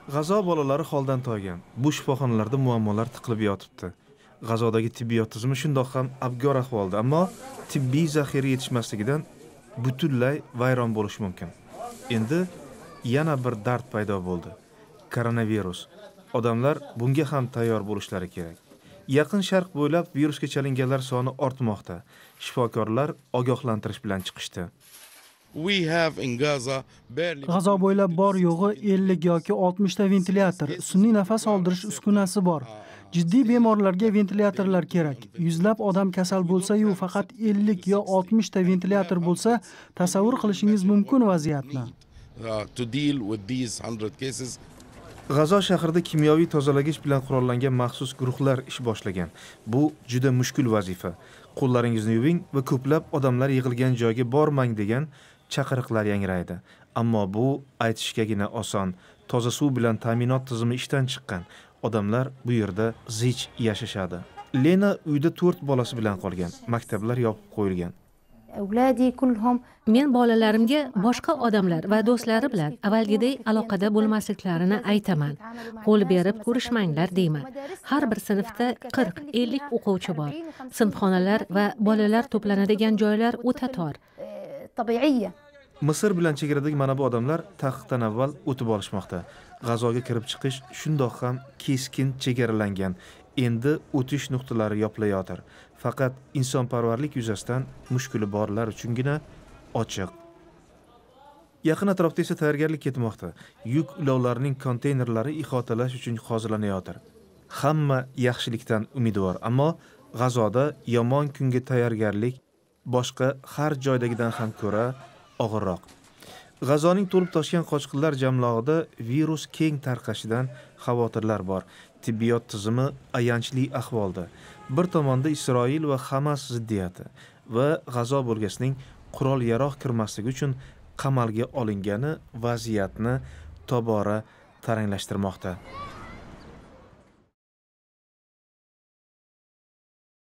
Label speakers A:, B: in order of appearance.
A: G'azo bolalari holdan toygan. Bu shifoxonalarda muammolar tiqilib yotibdi. G'azodagi tibbiyot tizimi shundoq ham abgor ahvolda, ammo tibbiy zaxira yetishmasligidan butunlay vayron bo'lishi mumkin. Endi yana bir dard paydo bo'ldi. Koronavirus. Odamlar bunga ham tayyor bo'lishlari kerak. Yaqin Sharq bo'ylab virusga chalinganlar soni ortmoqda. Shifokorlar ogohlantirish bilan chiqishdi.
B: G'azo bo'ylab bor yo'g'i 50 yoki 60 ta ventilyator, sun'iy nafas oldirish uskunasi bor. Jiddiy bemorlarga ventilyatorlar kerak. Yuzlab odam kasal bo'lsa-yu, faqat 50 yo 60 ta ventilyator bo'lsa, tasavvur qilishingiz mumkin vaziyatni.
A: G'azo shahrida kimyoviy tozalagich bilan qurollangan maxsus guruhlar ish boshlagan. Bu juda mushkul vazifa. Qo'llaringizni yuving va ko'plab odamlar yig'ilgan joyga bormang degan chaqiriqlar yangraydi. Ammo bu aytishgagina oson. Toza suv bilan ta'minot tizimi ishdan chiqqan. Odamlar bu yerda zich yashashadi. Lena uyda 4 bolasi bilan qolgan. Maktablar yopib qo'yilgan.
C: Men bolalarimga boshqa odamlar va do'stlari bilan avvalgiday aloqada bo'lmasliklarini aytaman. Qo'l berib ko'rishmanglar deyman. Har bir sinfda 40-50 o'quvchi bor. Sinfxonalar va bolalar to'planadigan joylar o'ta tor.
A: Misr bilan chegaradagi mana bu odamlar taqiqdan avval o'tib olishmoqda. G'azoga kirib chiqish shundoq ham keskin chegaralangan. Endi o'tish nuqtalari yopilayotir. Faqat insonparvarlik yuzasidan mushkuli borlar uchungina ochiq. Yaqin atrofda esa tayyorgarlik ketmoqda. Yuk ulovlarining konteynerlari ihotalash uchun hozirlanayotir. Hamma yaxshilikdan umidvor, ammo G'azoda yomon kunga tayyorgarlik boshqa har joydagidan ham ko'ra og'irroq. G'azoning to'lib toshgan qochqinlar jamlog'ida virus keng tarqashidan xavotirlar bor. Tibbiyot tizimi ayanchli ahvolda. Bir tomonda Isroil va Hamas ziddiyati va G'azo bo'lgasining qurol-yarog' kirmasligi uchun qamalga olingani vaziyatni tobora taranglashtirmoqda.